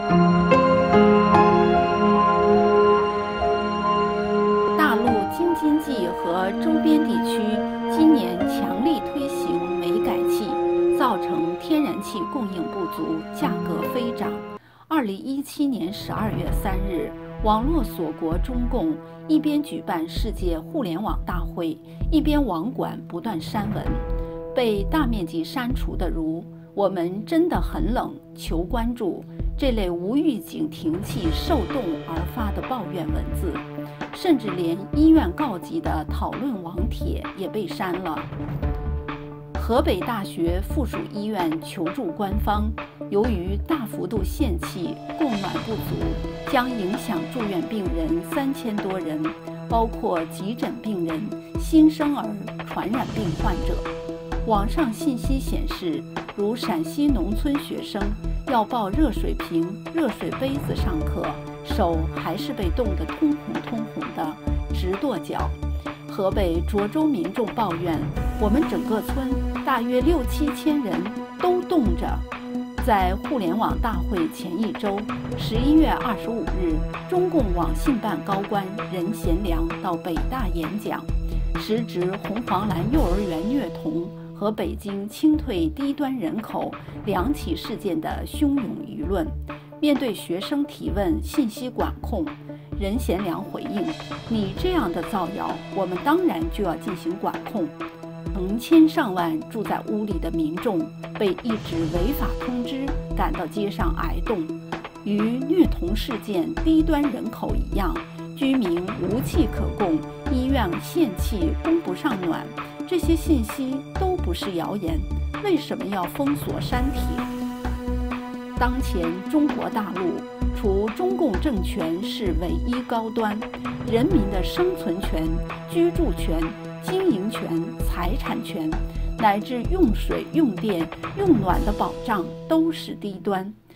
大陆京津冀和周边地区今年强力推行煤改气，造成天然气供应不足，价格飞涨。2017年12月3日，网络锁国中共一边举办世界互联网大会，一边网管不断删文，被大面积删除的如“我们真的很冷，求关注”这类无预警停气受冻而发的抱怨文字，甚至连医院告急的讨论网帖也被删了。河北大学附属医院求助官方，由于大幅度限气，供暖不足，将影响住院病人3000多人，包括急诊病人、新生儿、传染病患者。网上信息显示，如陕西农村学生要抱热水瓶、热水杯子上课，手还是被冻得通红的，直跺脚。河北涿州民众抱怨，我们整个村大约6、7千人都冻着。在互联网大会前一周，11月25日，中共网信办高官任贤良到北大演讲，时值红黄蓝幼儿园虐童和北京清退低端人口2起事件的汹涌舆论。面对学生提问信息管控，任贤良回应：“你这样的造谣，我们当然就要进行管控。”成千上万住在屋里的民众被一纸违法通知赶到街上挨冻。与虐童事件低端人口一样，居民无气可供，医院限气供不上暖，这些信息都不是谣言，为什么要封锁删帖？当前中国大陆除中共政权是唯一高端，人民的生存权、居住权、经营权、财产权，乃至用水、用电、用暖的保障都是低端。